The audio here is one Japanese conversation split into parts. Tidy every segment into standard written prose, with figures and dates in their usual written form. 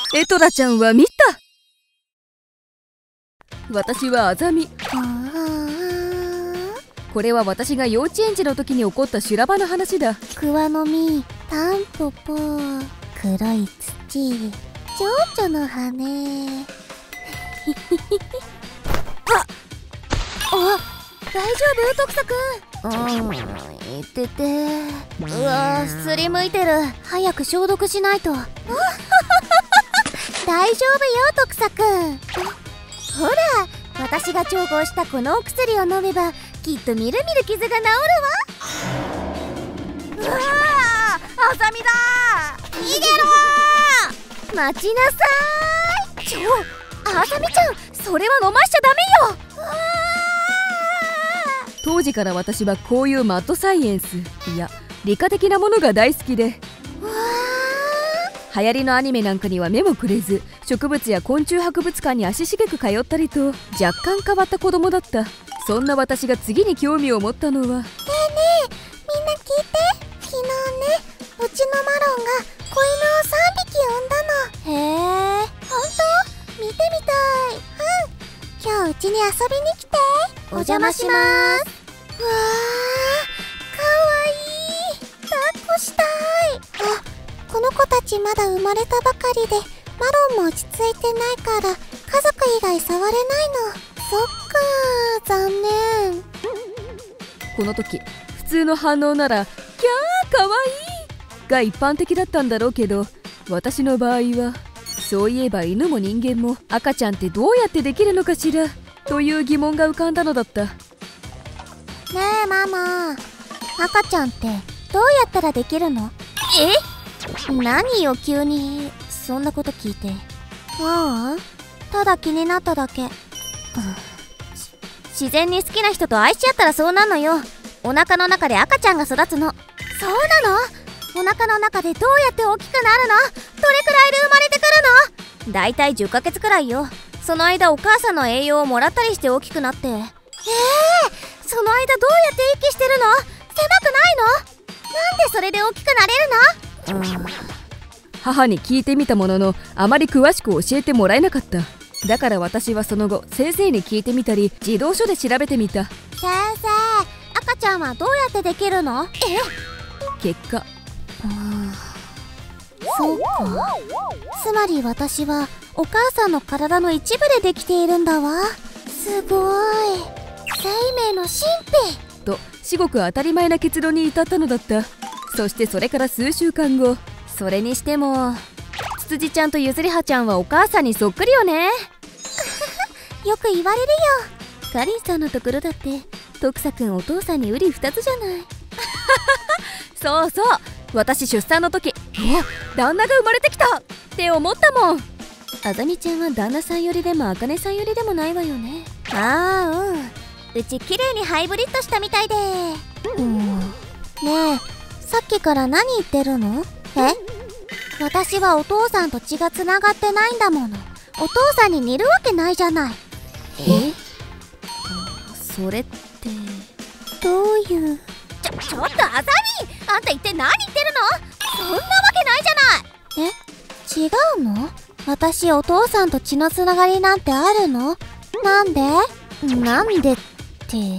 エトラちゃんは見た。私はアザミ。これは私が幼稚園児の時に起こった修羅場の話だ。 クワの実、タンポポ、黒い土、蝶々の羽。大丈夫徳佐くん。言ってて。うわすりむいてる。早く消毒しないと。大丈夫よ徳佐くん。ほら私が調合したこのお薬を飲めばきっとみるみる傷が治るわ。うわあざみだ。逃げろ。待ちなさい。あざみちゃんそれは飲ましちゃダメよ。 当時から私はこういうマッドサイエンス、いや理科的なものが大好きで、流行りのアニメなんかには目もくれず、植物や昆虫博物館に足しげく通ったりと若干変わった子供だった。そんな私が次に興味を持ったのは、ねえねえみんな聞いて。昨日ねうちのマロンが子犬を3匹産んだの。へえほんと？見てみたい。今日うちに遊びに来て。お邪魔します。わーかわいい。抱っこしたい。この子たちまだ生まれたばかりでマロンも落ち着いてないから家族以外触れないの。そっか残念。 この時普通の反応ならキャーかわいいが一般的だったんだろうけど、私の場合はそういえば犬も人間も赤ちゃんってどうやってできるのかしらという疑問が浮かんだのだった。 ねえママ、赤ちゃんってどうやったらできるの？何よ急にそんなこと聞いて。ただ気になっただけ。自然に好きな人と愛し合ったらそうなのよ。お腹の中で赤ちゃんが育つの。そうなの？お腹の中でどうやって大きくなるの？どれくらいで生まれてくるの？だいたい10ヶ月くらいよ。その間お母さんの栄養をもらったりして大きくなって。その間どうやって息してるの？狭くないの？なんでそれで大きくなれるの？ 母に聞いてみたもののあまり詳しく教えてもらえなかった。だから私はその後先生に聞いてみたり児童書で調べてみた。 先生、赤ちゃんはどうやってできるの？ 結果、 そうか。つまり私はお母さんの体の一部でできているんだわ。すごい。生命の神秘と至極当たり前な結論に至ったのだった。そしてそれから数週間後、それにしてもつつじちゃんとゆずりはちゃんはお母さんにそっくりよね。 よく言われるよ。 かりんさんのところだって徳佐くんお父さんにうり二つじゃない。そうそう、私出産の時旦那が生まれてきたって思ったもん。あざみちゃんは旦那さんよりでもあかねさんよりでもないわよね。 うち綺麗にハイブリッドしたみたいで。ねえさっきから何言ってるの？私はお父さんと血がつながってないんだもの。お父さんに似るわけないじゃない。 それってどういう。ちょっとあざみ、あんた一体何言ってるの？そんなわけないじゃない。違うの？私お父さんと血のつながりなんてあるの？なんでって。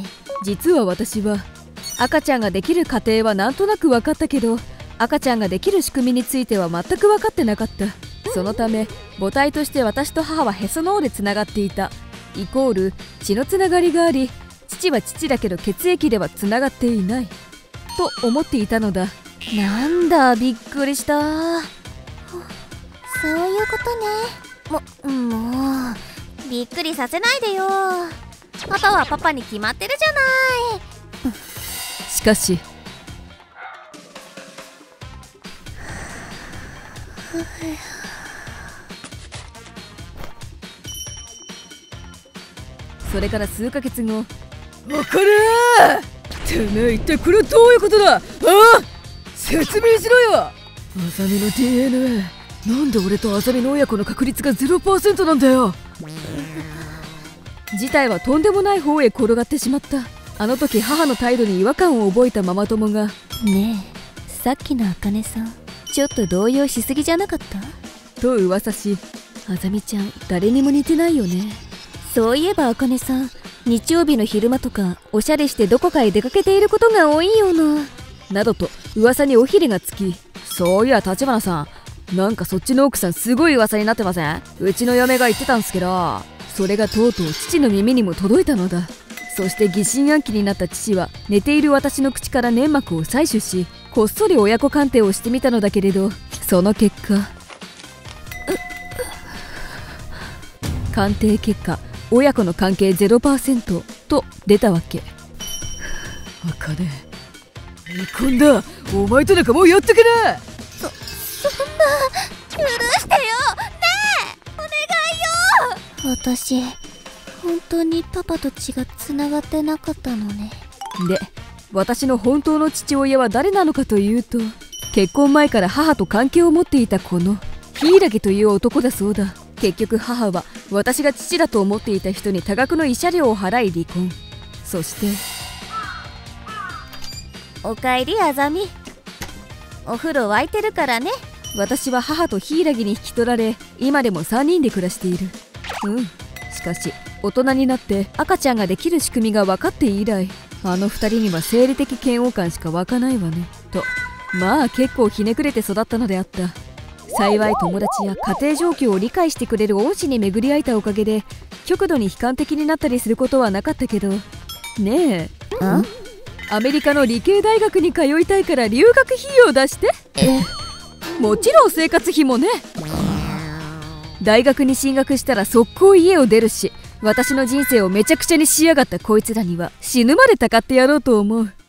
実は私は赤ちゃんができる過程はなんとなく分かったけど、赤ちゃんができる仕組みについては全く分かってなかった。そのため母体として私と母はへその緒でつながっていた、イコール血のつながりがあり、父は父だけど血液ではつながっていないと思っていたのだ。なんだびっくりした。 そういうことね。もうびっくりさせないでよ。パパはパパに決まってるじゃない。 しかしそれから数ヶ月後、わかるー。てめえ一体これはどういうことだ。説明しろよ。あざみの DNA、 なんで俺とあざみの親子の確率が 0% なんだよ。事態はとんでもない方へ転がってしまった。あの時母の態度に違和感を覚えたママ友が、ねえさっきのあかねさんちょっと動揺しすぎじゃなかった？ と噂し、あざみちゃん誰にも似てないよね。 そういえばあかねさん、日曜日の昼間とかおしゃれしてどこかへ出かけていることが多いよな。 などと噂に尾ひれがつき、そういや立花さん、なんかそっちの奥さんすごい噂になってません？うちの嫁が言ってたんすけど、それがとうとう父の耳にも届いたのだ。そして疑心暗鬼になった父は寝ている私の口から粘膜を採取し、こっそり親子鑑定をしてみたのだけれど、その結果、鑑定結果、親子の関係 0% と出たわけ。あかね、離婚だ。お前となんかもうやってけな。 そんな、許してよ。ねえ、お願いよ。私本当にパパと血がつながってなかったのね。 で、私の本当の父親は誰なのかというと、結婚前から母と関係を持っていたこの柊という男だそうだ。結局母は私が父だと思っていた人に多額の慰謝料を払い離婚。そして、 おかえりあざみ。お風呂沸いてるからね。 私は母と柊に引き取られ、今でも3人で暮らしている。しかし大人になって赤ちゃんができる仕組みが分かって以来、あの2人には生理的嫌悪感しか湧かないわねと、まあ結構ひねくれて育ったのであった。幸い友達や家庭状況を理解してくれる恩師に巡り会えたおかげで、極度に悲観的になったりすることはなかったけどねえ、アメリカの理系大学に通いたいから留学費用出して。もちろん生活費もね。大学に進学したら速攻家を出るし、私の人生をめちゃくちゃにしやがったこいつらには死ぬまでたかってやろうと思う。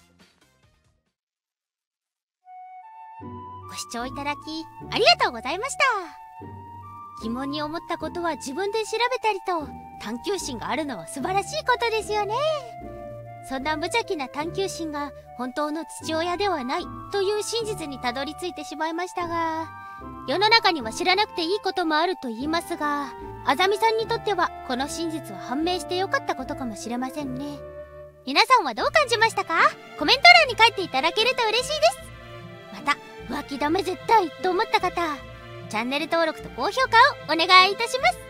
ご視聴いただきありがとうございました。疑問に思ったことは自分で調べたりと、探求心があるのは素晴らしいことですよね。そんな無邪気な探求心が本当の父親ではないという真実にたどり着いてしまいましたが、世の中には知らなくていいこともあると言いますが、あざみさんにとってはこの真実は判明してよかったことかもしれませんね。皆さんはどう感じましたか？コメント欄に書いていただけると嬉しいです。また浮気ダメ絶対と思った方、チャンネル登録と高評価をお願いいたします。